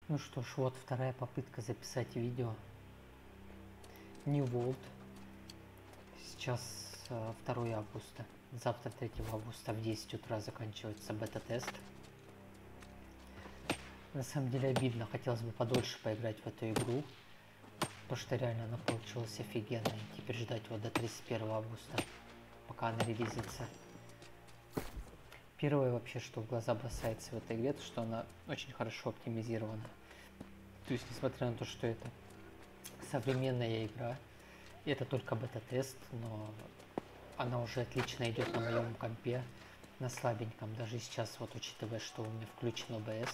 Ну что ж, вот вторая попытка записать видео. New World. Сейчас 2 августа. Завтра 3 августа в 10 утра заканчивается бета-тест. На самом деле обидно, хотелось бы подольше поиграть в эту игру. Потому что реально она получилась офигенной. Теперь ждать вот до 31 августа, пока она релизится. Первое вообще, что в глаза бросается в этой игре, то что она очень хорошо оптимизирована. То есть, несмотря на то, что это современная игра, и это только бета-тест, но она уже отлично идет на моем компе, на слабеньком. Даже сейчас, вот учитывая, что у меня включен OBS,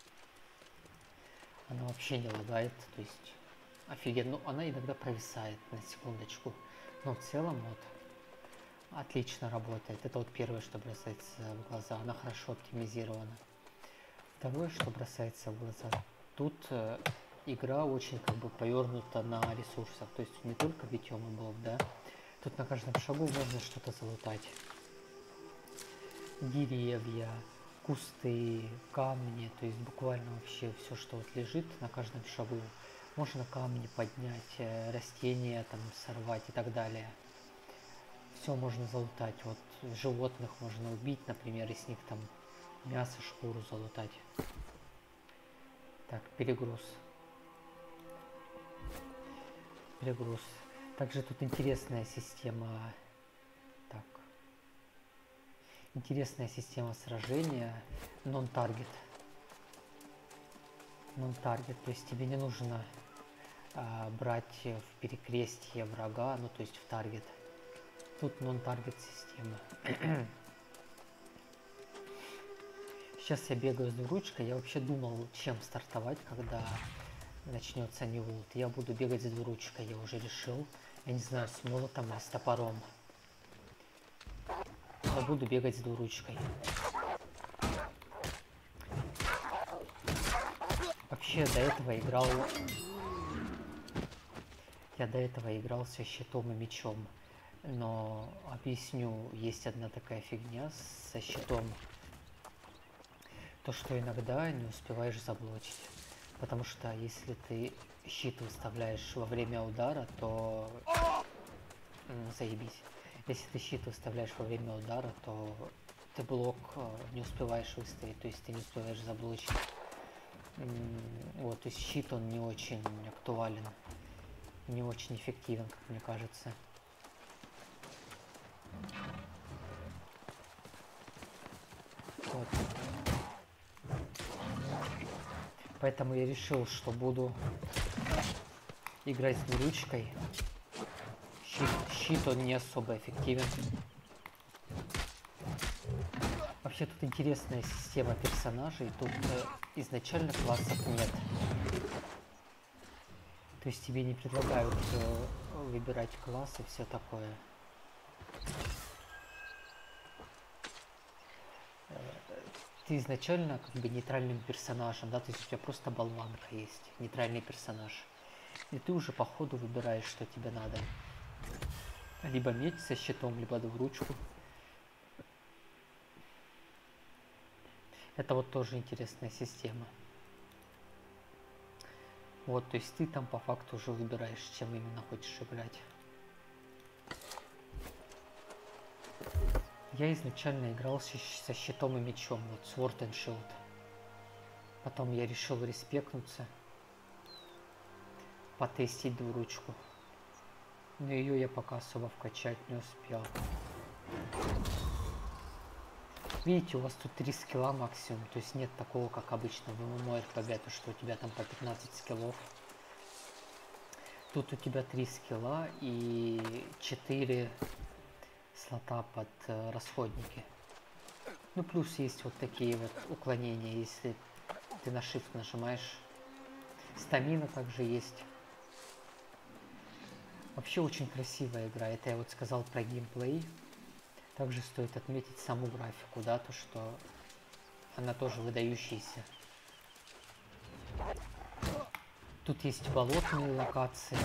она вообще не лагает, то есть офигенно. Ну, она иногда провисает на секундочку, но в целом вот отлично работает. Это вот первое, что бросается в глаза. Она хорошо оптимизирована. Второе, что бросается в глаза. Тут игра очень как бы повернута на ресурсах. То есть не только битьем и блок, да. Тут на каждом шагу можно что-то залутать. Деревья, кусты, камни. То есть буквально вообще все, что вот лежит на каждом шагу. Можно камни поднять, растения там сорвать и так далее. Все можно залутать. Вот животных можно убить, например, и с них там мясо, шкуру залутать. Так, перегруз. Перегруз. Также тут интересная система. Так. Интересная система сражения. Non-target. Non-target. То есть тебе не нужно брать в перекрестье врага, ну то есть в таргет. Тут non-target система. Сейчас я бегаю с двуручкой. Я вообще думал, чем стартовать, когда начнется New World. Я буду бегать с двуручкой, я уже решил. Я не знаю, с молотом или с топором. Но буду бегать с двуручкой. Вообще до этого играл... Я до этого играл со щитом и мечом. Но объясню, есть одна такая фигня со щитом. То, что иногда не успеваешь заблочить. Потому что если ты щит выставляешь во время удара, то заебись. Если ты щит выставляешь во время удара, то ты блок не успеваешь выставить, то есть ты не успеваешь заблочить. Вот, то есть щит он не очень актуален, не очень эффективен, как мне кажется. Вот. Поэтому я решил, что буду играть с двуручкой. Щит он не особо эффективен. Вообще тут интересная система персонажей. Тут изначально классов нет. То есть тебе не предлагают выбирать класс и все такое. Ты изначально как бы нейтральным персонажем, да, то есть у тебя просто болванка есть, нейтральный персонаж. И ты уже по ходу выбираешь, что тебе надо. Либо меч со щитом, либо двуручку. Это вот тоже интересная система. Вот, то есть ты там по факту уже выбираешь, чем именно хочешь играть. Я изначально играл со щитом и мечом, вот Sword and Shield. Потом я решил респектнуться, потестить двуручку. Но ее я пока особо вкачать не успел. Видите, у вас тут 3 скилла максимум, то есть нет такого, как обычно в MMORPG, то что у тебя там по 15 скиллов. Тут у тебя 3 скилла и 4 слота под расходники. Ну плюс есть вот такие вот уклонения, если ты на Shift нажимаешь. Стамина также есть. Вообще очень красивая игра. Это я вот сказал про геймплей. Также стоит отметить саму графику, да, то что она тоже выдающаяся. Тут есть болотные локации.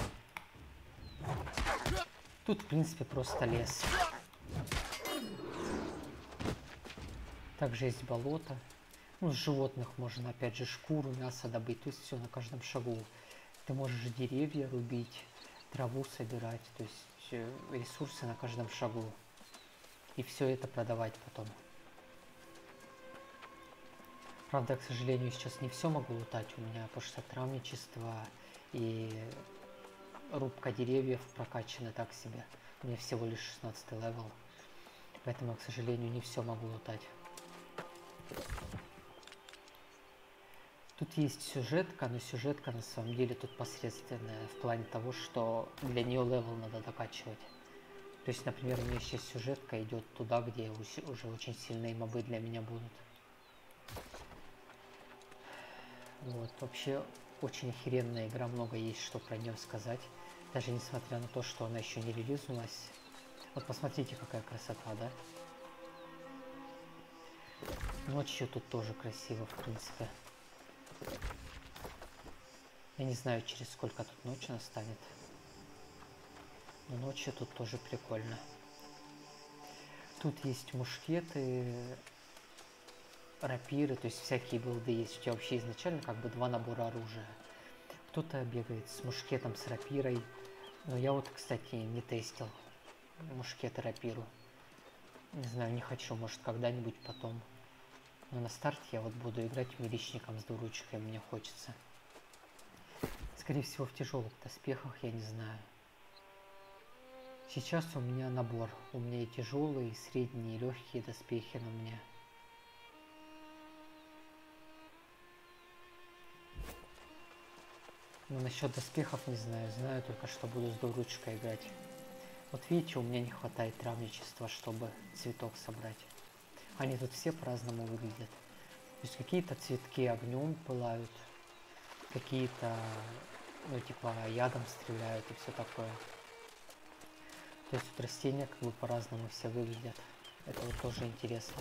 Тут в принципе просто лес. Также есть болото. Ну, с животных можно, опять же, шкуру, мясо добыть, то есть все на каждом шагу. Ты можешь деревья рубить, траву собирать, то есть ресурсы на каждом шагу. И все это продавать потом. Правда, к сожалению, сейчас не все могу лутать у меня, потому что травничество и рубка деревьев прокачаны так себе. У меня всего лишь 16 левел. Поэтому, к сожалению, не все могу лутать. Тут есть сюжетка, но сюжетка на самом деле тут посредственная в плане того, что для нее левел надо докачивать. То есть, например, у меня сейчас сюжетка идет туда, где уже очень сильные мобы для меня будут. Вот, вообще очень охеренная игра, много есть что про нее сказать. Даже несмотря на то, что она еще не релизнулась. Вот посмотрите, какая красота, да? Ночью тут тоже красиво, в принципе. Я не знаю, через сколько тут ночь настанет. Но ночью тут тоже прикольно. Тут есть мушкеты, рапиры, то есть всякие билды есть. У тебя вообще изначально как бы два набора оружия. Кто-то бегает с мушкетом, с рапирой. Но я вот, кстати, не тестил мушкет и рапиру. Не знаю, не хочу, может когда-нибудь потом. Но на старте я вот буду играть миличником с двуручкой, мне хочется. Скорее всего в тяжелых доспехах, я не знаю. Сейчас у меня набор. У меня и тяжелые, и средние, и легкие доспехи на мне. Но насчет доспехов не знаю. Знаю только, что буду с двуручкой играть. Вот видите, у меня не хватает травничества, чтобы цветок собрать. Они тут все по-разному выглядят. То есть какие-то цветки огнем пылают, какие-то, ну типа ядом стреляют и все такое. То есть вот растения как бы по-разному все выглядят. Это вот тоже интересно.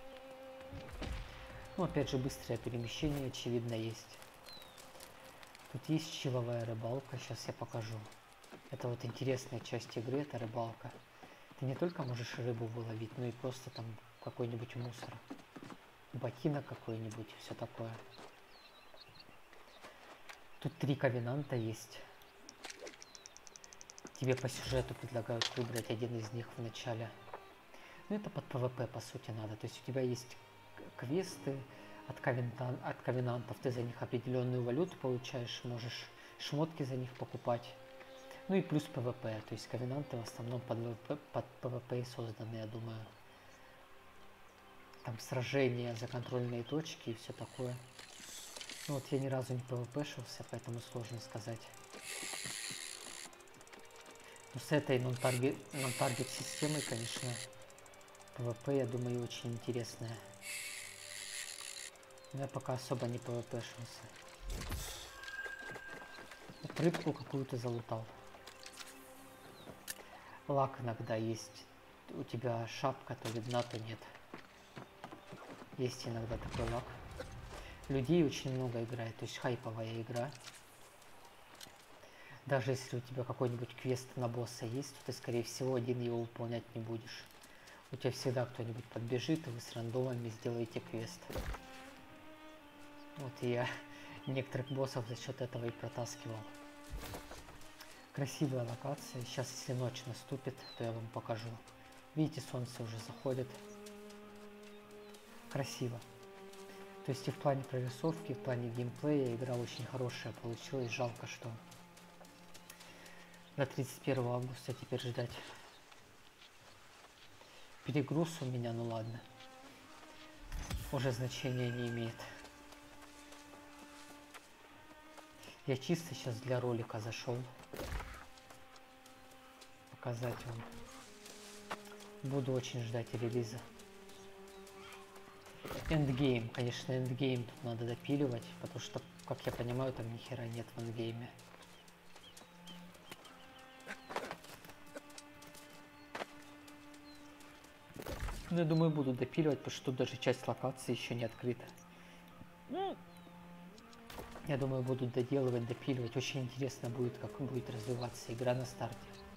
Ну опять же быстрое перемещение очевидно есть. Тут есть чиловая рыбалка, сейчас я покажу. Это вот интересная часть игры, это рыбалка. Ты не только можешь рыбу выловить, но и просто там какой-нибудь мусор. Ботинок какой-нибудь, все такое. Тут 3 ковенанта есть. Тебе по сюжету предлагают выбрать один из них в начале. Ну это под ПВП по сути надо. То есть у тебя есть квесты от ковенантов. Ты за них определенную валюту получаешь, можешь шмотки за них покупать. Ну и плюс ПВП. То есть ковенанты в основном под ПВП созданы, я думаю. Там сражения за контрольные точки и все такое. Ну вот я ни разу не ПВПшился, поэтому сложно сказать. Но с этой нон-таргет системой, конечно, ПВП, я думаю, очень интересная. Но я пока особо не ПВПшился. Вот рыбку какую-то залутал. Лак иногда есть. У тебя шапка то видна, то нет. Есть иногда такой лак. Людей очень много играет, то есть хайповая игра. Даже если у тебя какой-нибудь квест на босса есть, то ты, скорее всего, один его выполнять не будешь. У тебя всегда кто-нибудь подбежит, и вы с рандомами сделаете квест. Вот и я некоторых боссов за счет этого и протаскивал. Красивая локация. Сейчас, если ночь наступит, то я вам покажу. Видите, солнце уже заходит. Красиво. То есть и в плане прорисовки, и в плане геймплея игра очень хорошая получилась. Жалко, что до 31 августа теперь ждать. Перегруз у меня, ну ладно. Уже значения не имеет. Я чисто сейчас для ролика зашел. Показать вам. Буду очень ждать релиза. Эндгейм. Конечно, эндгейм тут надо допиливать, потому что, как я понимаю, там ни хера нет в эндгейме. Ну, я думаю, буду допиливать, потому что тут даже часть локации еще не открыта. Я думаю, буду доделывать, допиливать. Очень интересно будет, как будет развиваться игра на старте.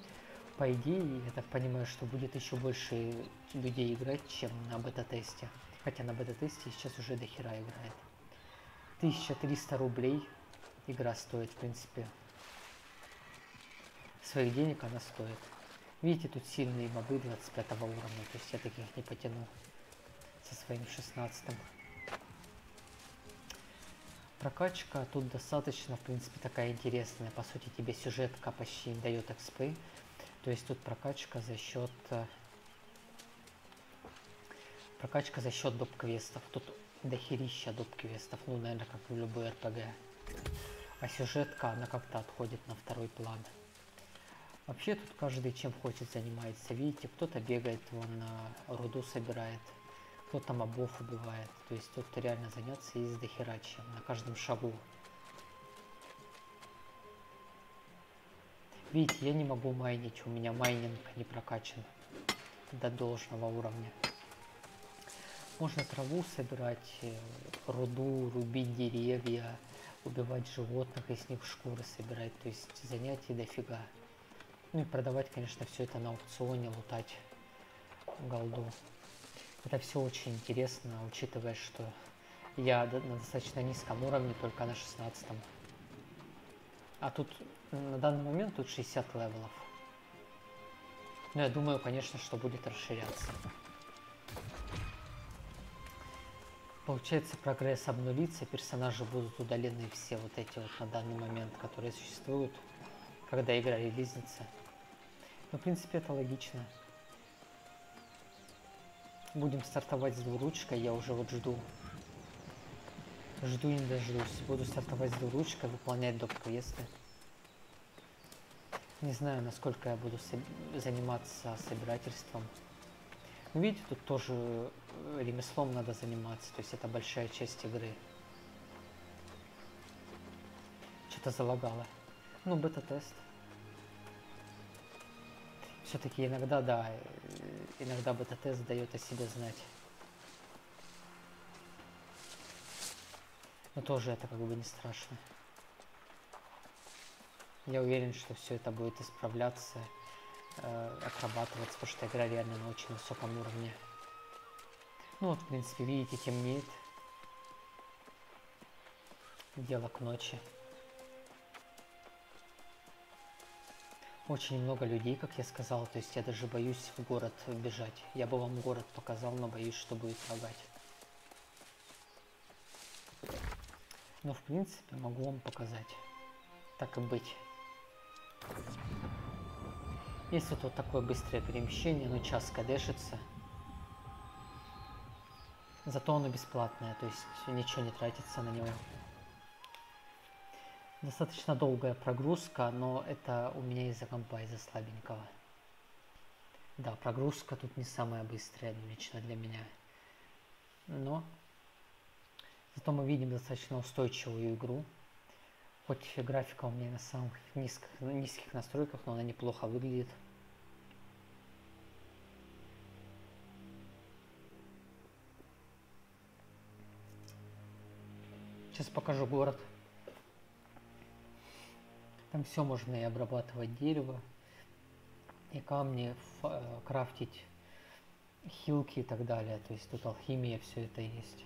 По идее, я так понимаю, что будет еще больше людей играть, чем на бета-тесте. Хотя на бета-тесте сейчас уже до хера играет. 1300 рублей игра стоит, в принципе. Своих денег она стоит. Видите, тут сильные мобы 25 уровня, то есть я таких не потяну со своим 16-м. Прокачка тут достаточно, в принципе, такая интересная. По сути, тебе сюжетка почти не дает экспы. То есть тут прокачка за счет доп-квестов. Тут дохерища доп-квестов, ну, наверное, как в любой РПГ. А сюжетка, она как-то отходит на второй план. Вообще тут каждый чем хочет занимается. Видите, кто-то бегает, вон руду собирает, кто-то мобов убивает. То есть тут реально заняться есть дохера чем, на каждом шагу. Видите, я не могу майнить, у меня майнинг не прокачан до должного уровня. Можно траву собирать, руду, рубить деревья, убивать животных, из них шкуры собирать. То есть занятий дофига. Ну и продавать, конечно, все это на аукционе, лутать голду. Это все очень интересно, учитывая, что я на достаточно низком уровне, только на 16-м. А тут на данный момент тут 60 левелов. Но я думаю, конечно, что будет расширяться. Получается, прогресс обнулится, персонажи будут удалены все вот эти вот на данный момент, которые существуют, когда игра релизнится. Но, в принципе, это логично. Будем стартовать с двуручкой, я уже вот жду. Жду не дождусь. Буду стартовать с двуручкой, выполнять доп-квесты. Не знаю, насколько я буду заниматься собирательством. Но видите, тут тоже ремеслом надо заниматься, то есть это большая часть игры. Что-то залагало. Ну, бета-тест. Все-таки иногда, да, иногда бета-тест дает о себе знать. Но тоже это как бы не страшно. Я уверен, что все это будет исправляться, отрабатываться, потому что игра реально на очень высоком уровне. Ну вот, в принципе, видите, темнеет. Дело к ночи. Очень много людей, как я сказал, то есть я даже боюсь в город бежать. Я бы вам город показал, но боюсь, что будет лагать. Но в принципе могу вам показать. Так и быть. Есть вот такое быстрое перемещение, но час кадешится. Зато оно бесплатное, то есть ничего не тратится на него. Достаточно долгая прогрузка, но это у меня из-за компа, из-за слабенького. Да, прогрузка тут не самая быстрая лично для меня. Но зато мы видим достаточно устойчивую игру. Хоть графика у меня на самых низких настройках, но она неплохо выглядит. Сейчас покажу город. Там все можно и обрабатывать дерево, и камни, крафтить хилки и так далее. То есть тут алхимия, все это есть.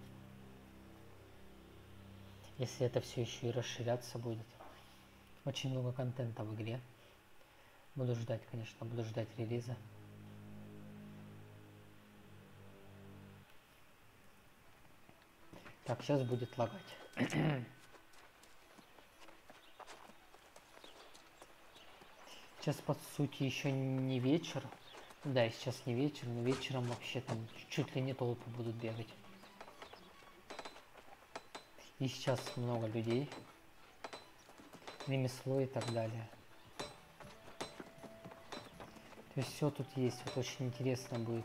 Если это все еще и расширяться будет. Очень много контента в игре. Буду ждать, конечно, буду ждать релиза. Так, сейчас будет лагать. Сейчас, по сути, еще не вечер. Да, сейчас не вечер, но вечером вообще там чуть ли не толпы будут бегать. И сейчас много людей. Ремесло и так далее. То есть все тут есть. Вот очень интересно будет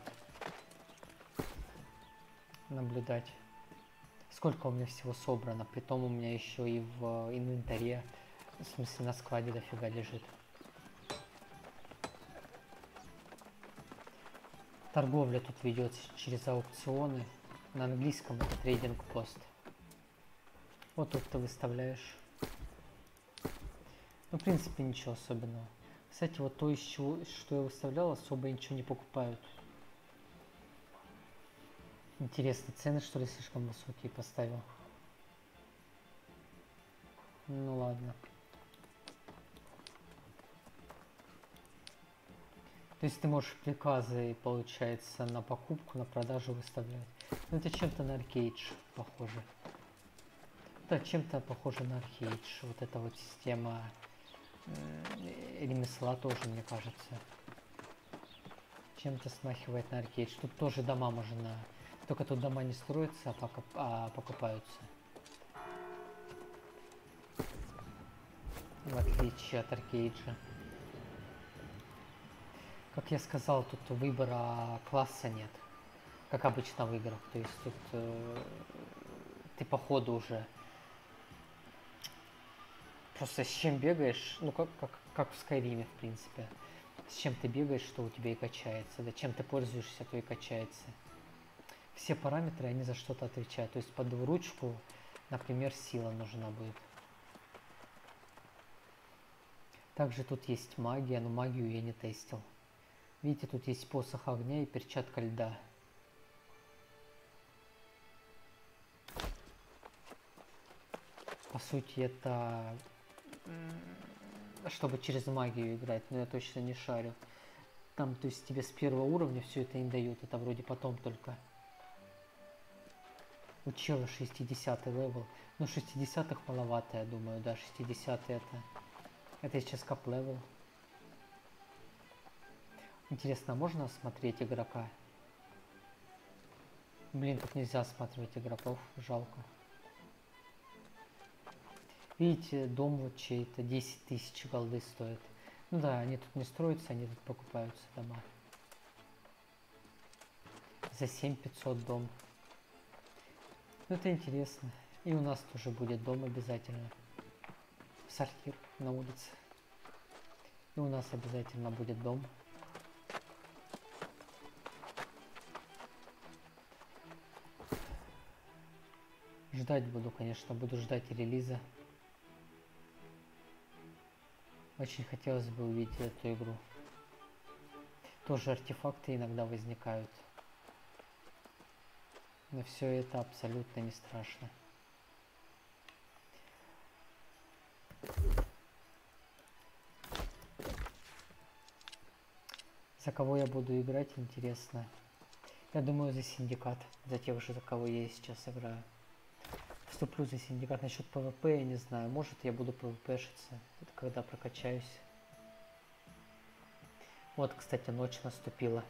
наблюдать. Сколько у меня всего собрано. Притом у меня еще и в инвентаре, в смысле на складе дофига лежит. Торговля тут ведется через аукционы. На английском это трейдинг-пост. Вот тут ты выставляешь. Ну, в принципе, ничего особенного. Кстати, вот то, что я выставлял, особо ничего не покупают. Интересно, цены что ли слишком высокие поставил? Ну ладно. То есть ты можешь приказы, получается, на покупку, на продажу выставлять. Ну это чем-то на Arcade похоже. Да, чем-то похоже на Arcade. Вот эта вот система ремесла тоже, мне кажется. Чем-то смахивает на Arcade. Тут тоже дома можно... Только тут дома не строятся, а покупаются. В отличие от Аркейджа. Как я сказал, тут выбора класса нет. Как обычно в играх. То есть тут ты по ходу уже просто с чем бегаешь, ну как в Скайриме, в принципе. С чем ты бегаешь, что у тебя и качается. Да, чем ты пользуешься, то и качается. Все параметры, они за что-то отвечают. То есть под ручку, например, сила нужна будет. Также тут есть магия, но магию я не тестил. Видите, тут есть посох огня и перчатка льда. По сути, это чтобы через магию играть, но я точно не шарю. Там, то есть тебе с первого уровня все это не дают, это вроде потом только. У чела 60-й левел. Ну 60-х маловато, я думаю, да, 60-й это сейчас кап левел. Интересно, можно осмотреть игрока? Блин, тут нельзя осматривать игроков, жалко. Видите, дом вот чей-то 10 тысяч голды стоит. Ну да, они тут не строятся, они тут покупаются дома. За 7500 дом. Ну это интересно. И у нас тоже будет дом обязательно. Сортир на улице. И у нас обязательно будет дом. Ждать буду, конечно, буду ждать релиза. Очень хотелось бы увидеть эту игру. Тоже артефакты иногда возникают. Но все это абсолютно не страшно. За кого я буду играть, интересно. Я думаю, за Синдикат. За тех же, за кого я сейчас играю. Вступлю за Синдикат. Насчет ПВП я не знаю. Может, я буду ПВПшиться, когда прокачаюсь. Вот, кстати, ночь наступила.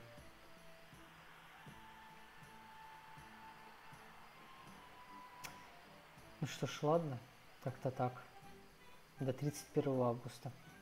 Ну что ж, ладно. Как-то так. До 31 августа.